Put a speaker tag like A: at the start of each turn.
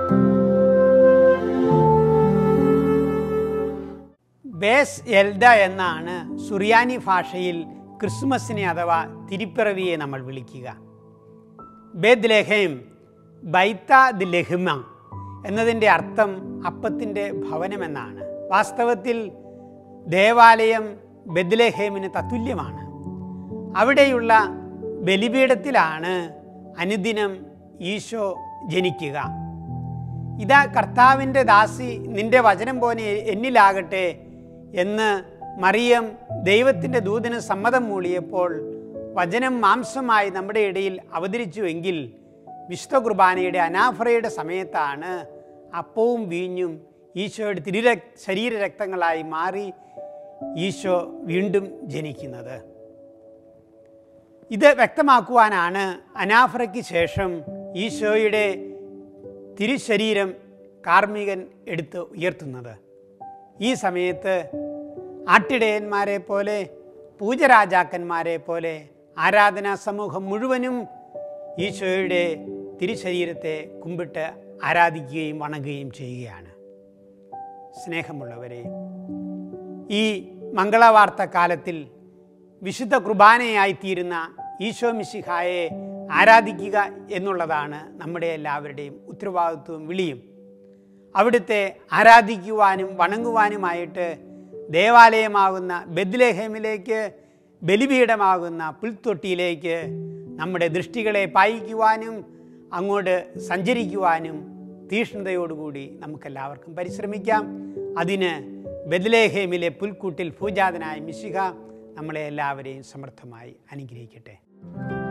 A: Base എൽദ എന്നാണ് സുറിയാനി ഭാഷയിൽ ക്രിസ്മസിനെ അഥവാ തിരുപ്പിറവിയെ നമ്മൾ വിളിക്കുക. ബേത്ലഹേം ബൈത്ത ദി ലഹ്മ എന്നതിൻ്റെ അർത്ഥം അപ്പത്തിൻ്റെ ഭവനമെന്നാണ്. വാസ്തവത്തിൽ ദേവാലയം ബേത്ലഹേമിന് തത്തുല്യമാണ്. അവിടെയുള്ള ബലിപീഠത്തിലാണ് അനുദിനം ഈശോ ജനിക്കുക. ഇതാ കർത്താവിൻ്റെ ദാസി, നിന്റെ വചനം പോലെ എന്നിലാകട്ടെ എന്ന് മറിയം ദൈവത്തിൻ്റെ ദൂതന് സമ്മതം മൂളിയപ്പോൾ വചനം മാംസമായി നമ്മുടെ ഇടയിൽ അവതരിച്ചുവെങ്കിൽ വിശുദ്ധ കുർബാനയുടെ അനാഫറയുടെ സമയത്താണ് അപ്പവും വീഞ്ഞും ഈശോയുടെ ശരീരരക്തങ്ങളായി മാറി ഈശോ വീണ്ടും ജനിക്കുന്നത്. ഇത് വ്യക്തമാക്കുവാനാണ് അനാഫറയ്ക്ക് ശേഷം ഈശോയുടെ തിരുശരീരം കാർമ്മികൻ എടുത്ത് ഉയർത്തുന്നത്. ഈ സമയത്ത് ആട്ടിടയന്മാരെ പോലെ, പൂജരാജാക്കന്മാരെ പോലെ ആരാധനാ സമൂഹം മുഴുവനും ഈശോയുടെ തിരുശരീരത്തെ കുമ്പിട്ട് ആരാധിക്കുകയും വണങ്ങുകയും ചെയ്യുകയാണ്. സ്നേഹമുള്ളവരെ, ഈ മംഗളവാർത്ത കാലത്തിൽ വിശുദ്ധ കുർബാനയായിത്തീരുന്ന ഈശോ മിശിഹായെ ആരാധിക്കുക എന്നുള്ളതാണ് നമ്മുടെ എല്ലാവരുടെയും ഉത്തരവാദിത്വവും വിളിയും. അവിടുത്തെ ആരാധിക്കുവാനും വണങ്ങുവാനുമായിട്ട് ദേവാലയമാകുന്ന ബേത്ലഹേമിലേക്ക്, ബലിപീഠമാകുന്ന പുൽത്തൊട്ടിയിലേക്ക് നമ്മുടെ ദൃഷ്ടികളെ പായിക്കുവാനും അങ്ങോട്ട് സഞ്ചരിക്കുവാനും തീഷ്ണതയോടുകൂടി നമുക്കെല്ലാവർക്കും പരിശ്രമിക്കാം. അതിന് ബേത്ലഹേമിലെ പുൽക്കൂട്ടിൽ പൂജാതനായ മിശിഹ നമ്മളെ എല്ലാവരെയും സമർത്ഥമായി അനുഗ്രഹിക്കട്ടെ.